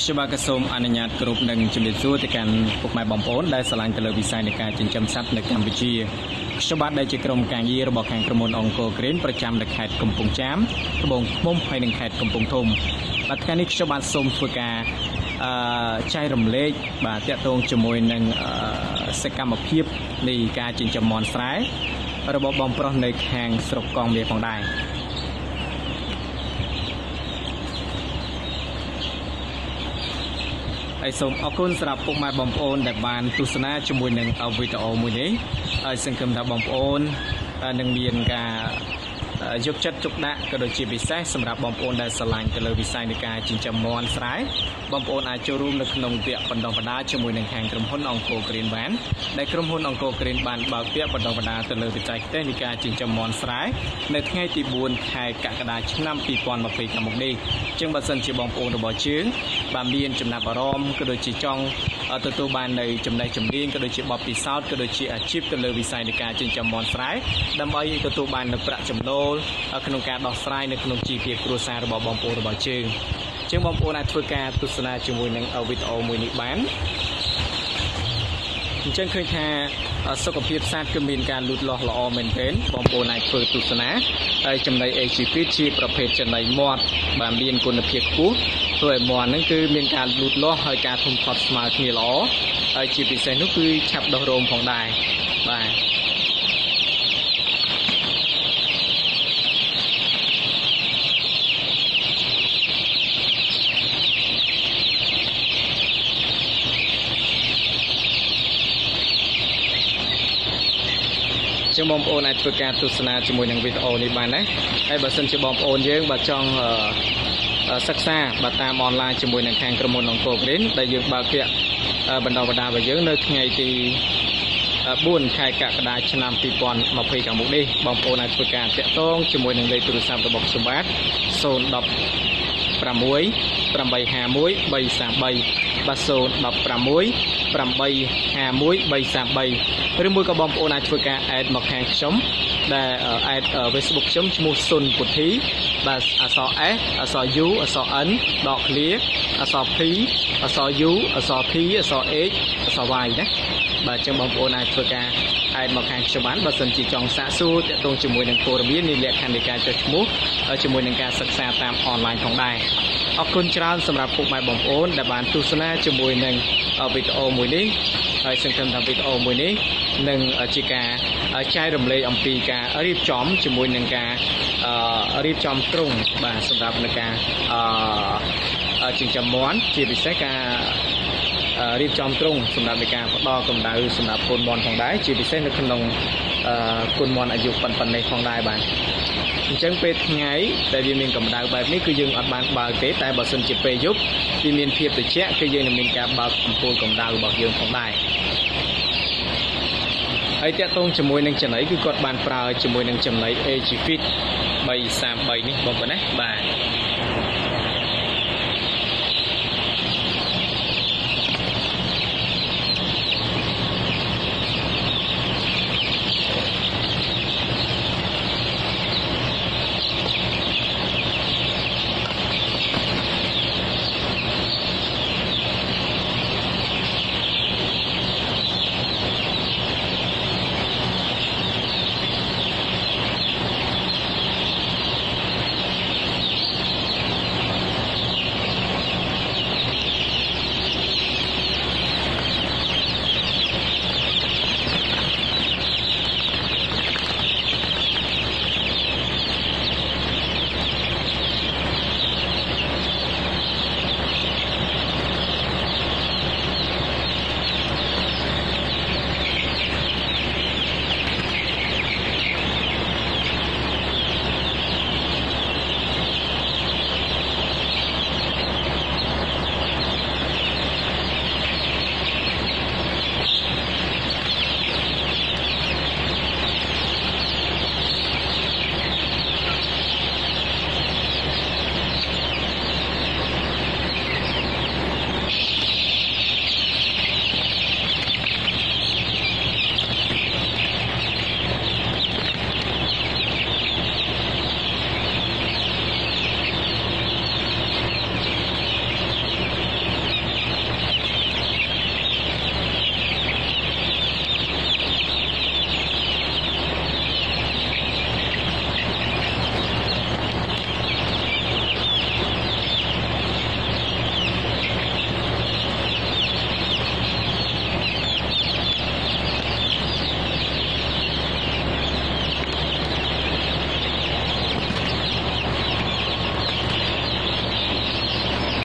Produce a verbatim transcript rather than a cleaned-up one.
ខ្ញុំបាទក៏សូមអនុញ្ញាតគ្រប់នឹងជំរាបសួរទៅកាន់ពុកម៉ែបងប្អូនដែលស្រឡាញ់ទៅលើវិស័យនៃការចិញ្ចឹមសត្វនៅកម្ពុជាខ្ញុំបាទដែលជាក្រុមការងាររបស់ខាងក្រុមហ៊ុនអង្គរក្រេនប្រចាំនៅខេត្តកំពង់ចាមត្បូងឃ្មុំហើយនិងខេត្តកំពង់ធំបាទថ្ងៃនេះខ្ញុំបាទសូមធ្វើការអឺចែករំលែកបាទតាក់ទងជាមួយនឹងសកម្មភាពនៃការចិញ្ចឹមមាន់ស្រែរបស់បងប្រុសនៅខាងស្រុកកងមាសផងដែរហើយសូមអរគុណសម្រាប់ពុកម៉ែបងប្អូនដែលបានទស្សនាជាមួយនឹងវីដេអូមួយនេះហើយសង្ឃឹមថាបងប្អូននឹងមានការយកចិត្តទុកដាក់ក៏ដូចជាពិសេសសម្រាប់បងប្អូនដែលស្រឡាញ់ទៅលើវិស័យនៃការចិញ្ចឹមមាន់ស្រែបងប្អូនអាចចូលរួមនៅក្នុងវគ្គបណ្ដុះបណ្ដាលជាមួយនឹងខាងក្រុមហ៊ុនអង្គរក្រេនបានដែលក្រុមហ៊ុនអង្គរក្រេនបានបើកវគ្គបណ្ដុះបណ្ដាលទៅលើវិស័យទេសនៃការចិញ្ចឹមមាន់ស្រែនៅថ្ងៃទីបួនខែកក្កដាឆ្នាំពីរពាន់ម្ភៃខាងមុខនេះចឹងបើសិនជាបងប្អូនរបស់យើងបានមានចំណាប់អារម្មណ៍ក៏ដូចជាចង់ទទួលបាននៅចំណេះជំនាញក៏ដូចជាបទពិសោធន៍ក៏ដូចជាអាជីពទៅលើវិស័យនៃការចិញ្ចឹមមាន់ស្រែដើម្បីទទួលបាននៅប្រាក់ចំណូលក្នុងការដោះស្រាយនៅក្នុងជីវភាពគ្រួសាររបស់បងប្អូនរបស់យើងជាងបងប្អូនអាចធ្វើការទស្សនាជាមួយនឹងវីដេអូមួយនេះបានអញ្ចឹងឃើញថាសុខភាពសត្វគឺមានការលូតលាស់ល្អមែនទែនបងប្អូនអាចធ្វើទស្សនាហើយចំណី เอ จี ฟีด ជាប្រភេទចំណីមាត់បាទមានគុណភាពខ្ពស់ធ្វើឲ្យមាន់ហ្នឹងគឺមានការលូតលាស់ហើយការធំធាត់ស្មើគ្នាល្អហើយជាពិសេសនោះគឺឆាប់ដុះរោមផងដែរបាទចឹងបងប្អូនអាចធ្វើការទស្សនាជាមួយនឹងវីដេអូនេះបានដែរហើយបើសិនជាបងប្អូនយើងបើចង់សិក្សាបាទតាមអនឡាញជាមួយនឹងខាងក្រុមហ៊ុនអង្គរក្រេនដែលយើងបើកវគ្គបណ្ដុះបណ្ដាលរបស់យើងនៅថ្ងៃទីបួនខែកក្កដាឆ្នាំពីរពាន់ម្ភៃខាងមុខនេះបងប្អូនអាចធ្វើការតាក់ទងជាមួយនឹងលេខទូរស័ព្ទរបស់ខ្ញុំបាទศูนย์ หนึ่ง หก แปด ห้า หนึ่ง สาม สาม បាទศูนย์ หนึ่ง หก แปด ห้า หนึ่ง สาม สาม ឬមួយក៏បងប្អូនអាចធ្វើការអេដមកខាងខ្ញុំដែលអេដ Facebook ខ្ញុំឈ្មោះសុនពុទ្ធីបាទអក្សរ S អក្សរ U អក្សរ N ដកឃ្លាអក្សរ P អក្សរ U អក្សរ T អក្សរ H អក្សរ Y ណាបាទអញ្ចឹងបងប្អូនអាចធ្វើការអេដមកខាងខ្ញុំបានបើសិនជាចង់សាកសួរទាក់ទងជាមួយនឹងព័ត៌មាននៃលក្ខខណ្ឌនៃការចុះឈ្មោះជាមួយនឹងការសិក្សាតាមអនឡាញផងដែរអរគុណច្រើនសម្រាប់ពុកម៉ែបងប្អូនដែលបានទស្សនាជាមួយនឹងវីដេអូមួយនេះហើយសង្ឃឹមថាវីដេអូមួយនេះនឹងជាការចែករំលែកអំពីការរៀបចំជាមួយនឹងការរៀបចំទ្រុងបាទសម្រាប់នឹងការចិញ្ចឹមមាន់ជាពិសេសការរៀបចំទ្រុងសម្រាប់នៃការផ្ដល់កម្ដៅសម្រាប់កូនមាន់ផងដែរជាពិសេសនៅក្នុងកូនមាន់អាយុប៉ុណ្ណេះផងដែរបាទអញ្ចឹងពេលថ្ងៃដែលវាមានកម្ដៅបែបនេះគឺយើងអត់បានបើកទេតែបើសិនជាពេលយប់វាមានភាពត្រជាក់គឺយើងនឹងមានការបើកអំពូលកម្ដៅរបស់យើងផងដែរហើយតាក់ទងជាមួយនឹងចំណីគឺគាត់បានប្រើជាមួយនឹងចំណី เอ จี ฟีด បី សាម បីនេះបងប្អូនណាបាទ